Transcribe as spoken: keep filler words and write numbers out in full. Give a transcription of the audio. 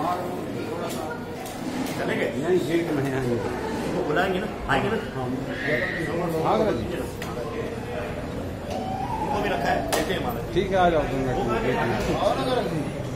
चलेंगे नहीं गेट में आएंगे वो बुलाएंगे ना, आएंगे ना। हाँ जी वो भी रखा है, देते हैं हमारा। ठीक है, आ जाओ तुम।